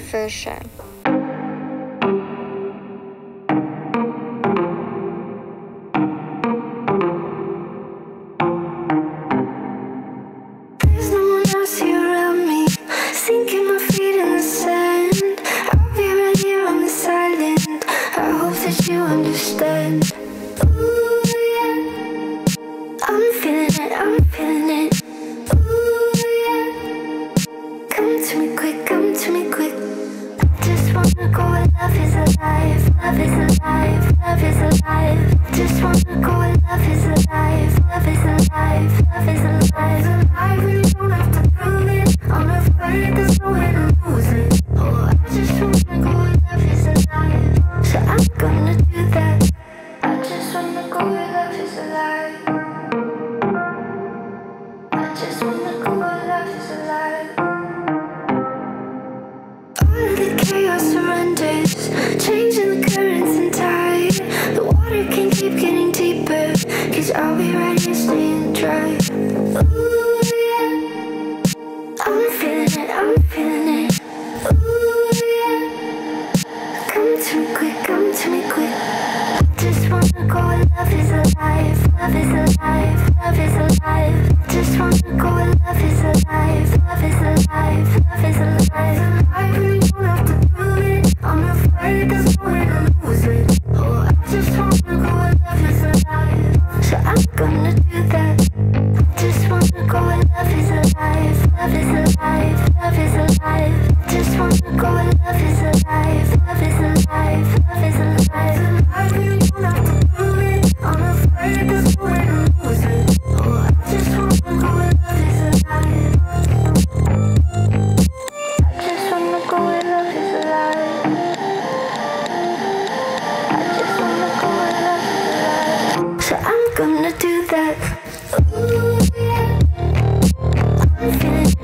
version. There's no one else here around me, sinking my feet in the sand. I'll be right here on this island. I hope that you understand. Ooh, yeah. I'm feeling it, I'm feeling it. Ooh, yeah. Come to me quick, come to me quick. I just wanna go where love is alive. Love is alive, love is alive. I just wanna go where love is alive. Love is alive, love is alive. I really don't have to prove it. I'm afraid there's no way to lose it. Oh, I just wanna go where love is alive. So I'm gonna do that. I just wanna go where love is alive. I just wanna go where love is alive. All of the chaos surrenders, changing the currents and tide. The water can keep getting deeper, 'cause I'll be right here staying dry. Ooh, yeah. I'm feeling it, I'm feeling it. Ooh, yeah. Come to me quick, come to me quick. I just wanna go where love is alive. Love is alive, love is alive. I just wanna go where love is alive. Love is alive, love is alive. I really don't have to prove it. I'm afraid there's no way to lose it. Oh, I just wanna go where love is alive. So I'm gonna do that. I just wanna go where love is alive. Love is alive, love is alive. I just wanna go where love is alive. Love is alive, love is alive. I really don't have to prove it. I'm afraid there's no way to lose it. Oh, I just wanna go where love is alive. I just wanna go where love is alive. I just wanna go where love is alive. So I'm gonna do that. Ooh, yeah. I'm feeling